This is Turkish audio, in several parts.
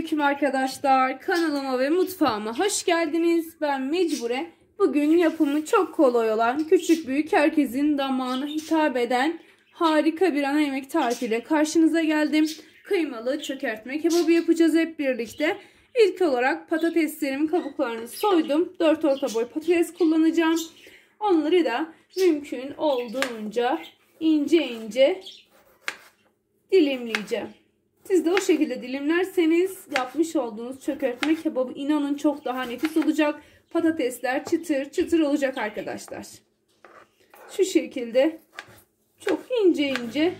Selamünaleyküm arkadaşlar. Kanalıma ve mutfağıma hoş geldiniz. Ben Mecbure. Bugün yapımı çok kolay olan, küçük büyük herkesin damağına hitap eden harika bir ana yemek tarifiyle karşınıza geldim. Kıymalı çökertme kebabı yapacağız hep birlikte. İlk olarak patateslerimin kabuklarını soydum. 4 orta boy patates kullanacağım. Onları da mümkün olduğunca ince ince dilimleyeceğim. Siz de o şekilde dilimlerseniz yapmış olduğunuz çökertme kebabı inanın çok daha nefis olacak. Patatesler çıtır çıtır olacak arkadaşlar. Şu şekilde çok ince ince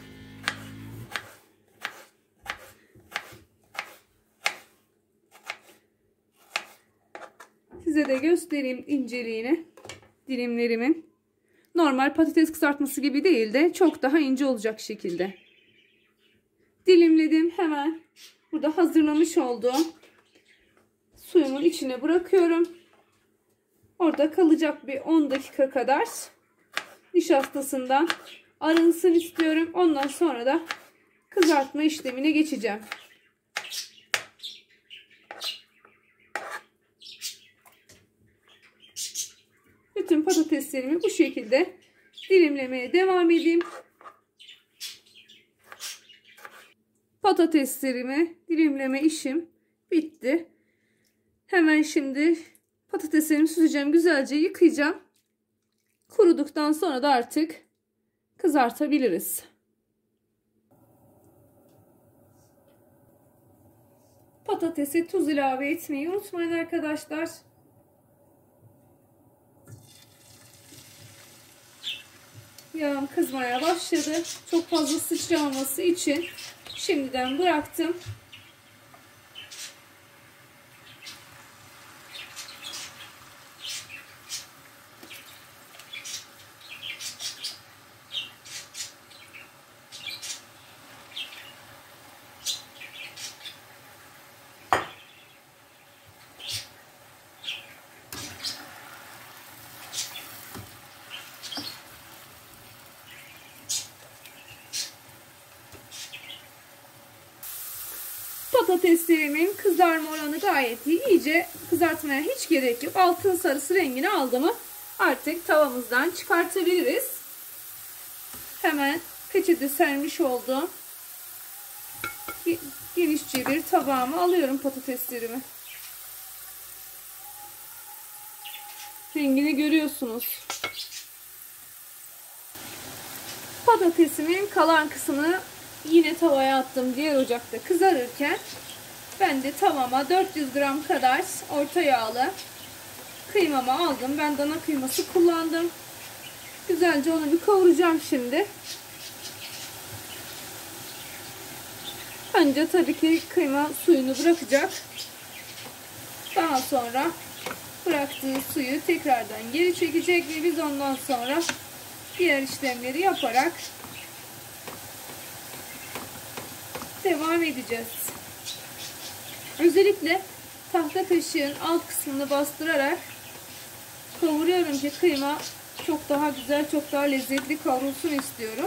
size de göstereyim inceliğini dilimlerimin. Normal patates kızartması gibi değil de çok daha ince olacak şekilde dilimledim. Hemen burada hazırlamış olduğum suyumun içine bırakıyorum. Orada kalacak bir 10 dakika kadar nişastasından arınsın istiyorum. Ondan sonra da kızartma işlemine geçeceğim. Bütün patateslerimi bu şekilde dilimlemeye devam edeyim. Patateslerimi dilimleme işim bitti. Hemen şimdi patateslerimi süzeceğim. Güzelce yıkayacağım. Kuruduktan sonra da artık kızartabiliriz. Patatese tuz ilave etmeyi unutmayın arkadaşlar. Yağım kızmaya başladı. Çok fazla sıçramaması için şimdiden bıraktım. Patateslerimin kızarma oranı gayet iyi. İyice kızartmaya hiç gerek yok. Altın sarısı rengini aldı mı artık tavamızdan çıkartabiliriz. Hemen peçete sermiş olduğum genişçe bir tabağıma alıyorum patateslerimi. Rengini görüyorsunuz. Patatesimin kalan kısmını yine tavaya attım, diğer ocakta kızarırken ben de tavama 400 gram kadar orta yağlı kıymamı aldım. Ben dana kıyması kullandım. Güzelce onu bir kavuracağım şimdi. Önce tabii ki kıyma suyunu bırakacak. Daha sonra bıraktığı suyu tekrardan geri çekecek ve biz ondan sonra diğer işlemleri yaparak devam edeceğiz. Özellikle tahta kaşığın alt kısmını bastırarak kavuruyorum ki kıyma çok daha güzel, çok daha lezzetli kavrulsun istiyorum.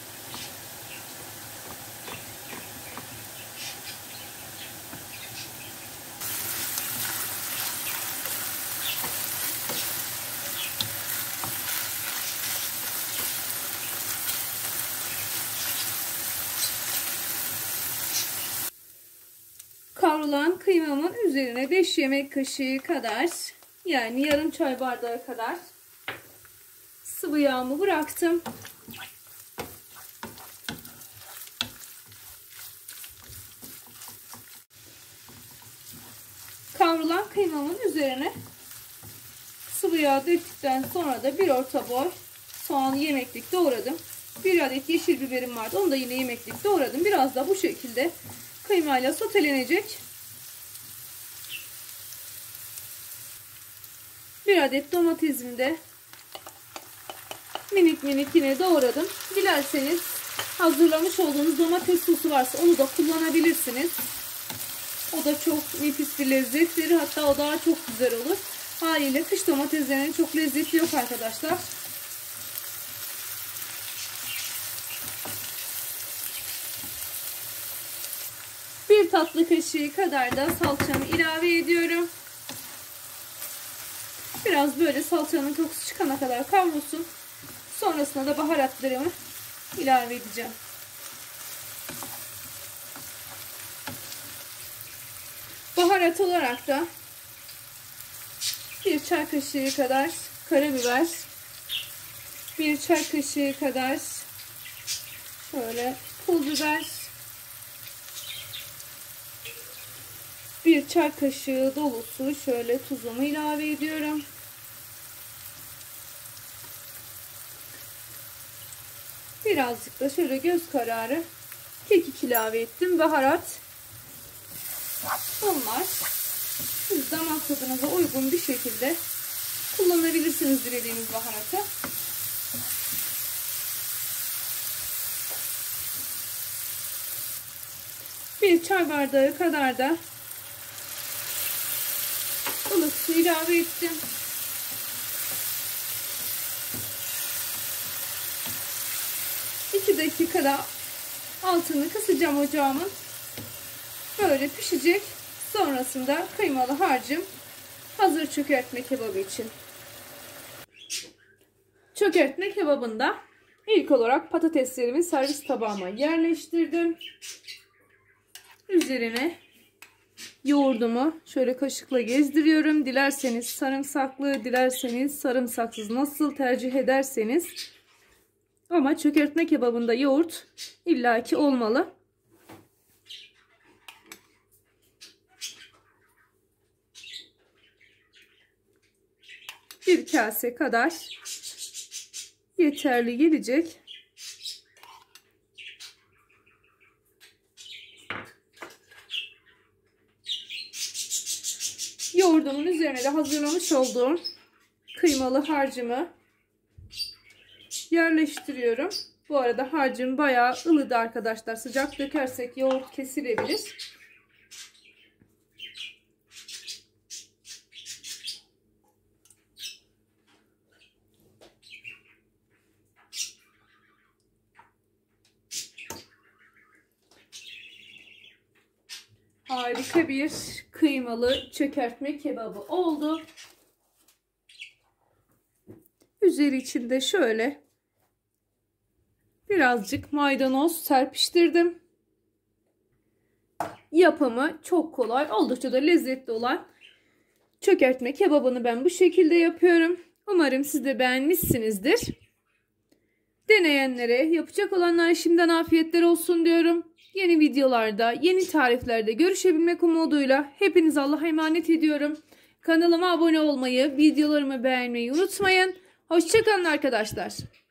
Kavrulan kıymamın üzerine 5 yemek kaşığı kadar, yani yarım çay bardağı kadar sıvı yağımı bıraktım. Kavrulan kıymamın üzerine sıvı yağ döktükten sonra da bir orta boy soğanı yemeklik doğradım. Bir adet yeşil biberim vardı. Onu da yine yemeklik doğradım. Biraz da bu şekilde kıymayla sotelenecek. Bir adet domatesimi de minik minik yine doğradım. Dilerseniz hazırlamış olduğunuz domates sosu varsa onu da kullanabilirsiniz. O da çok nefis bir lezzet verir. Hatta o daha çok güzel olur. Haliyle kış domateslerinin çok lezzeti yok arkadaşlar. 1 tatlı kaşığı kadar da salçamı ilave ediyorum. Biraz böyle salçanın kokusu çıkana kadar kavrulsun. Sonrasında da baharatlarımı ilave edeceğim. Baharat olarak da 1 çay kaşığı kadar karabiber, 1 çay kaşığı kadar şöyle pul biber, 1 çay kaşığı dolusu şöyle tuzumu ilave ediyorum. Birazcık da şöyle göz kararı kekik ilave ettim. Baharat bunlar. Siz damak tadınıza uygun bir şekilde kullanabilirsiniz dilediğiniz baharatı. Bir çay bardağı kadar da ılık su ilave ettim. İki dakikada altını kısacağım ocağımın. Böyle pişecek. Sonrasında kıymalı harcım hazır çökertme kebabı için. Çökertme kebabında ilk olarak patateslerimi servis tabağıma yerleştirdim. Üzerine yoğurdumu şöyle kaşıkla gezdiriyorum. Dilerseniz sarımsaklı, dilerseniz sarımsaksız, nasıl tercih ederseniz. Ama çökertme kebabında yoğurt illaki olmalı. Bir kase kadar yeterli gelecek. Yoğurdumun üzerine de hazırlamış olduğum kıymalı harcımı yerleştiriyorum. Bu arada harcım bayağı ılıdı arkadaşlar. Sıcak dökersek yoğurt kesilebilir. Harika bir kıymalı çökertme kebabı oldu. Üzeri içinde şöyle birazcık maydanoz serpiştirdim. Yapımı çok kolay, oldukça da lezzetli olan çökertme kebabını ben bu şekilde yapıyorum. Umarım siz de beğenmişsinizdir. Deneyenlere, yapacak olanlara şimdiden afiyetler olsun diyorum. Yeni videolarda, yeni tariflerde görüşebilmek umuduyla hepinizi Allah'a emanet ediyorum. Kanalıma abone olmayı, videolarımı beğenmeyi unutmayın. Hoşça kalın arkadaşlar.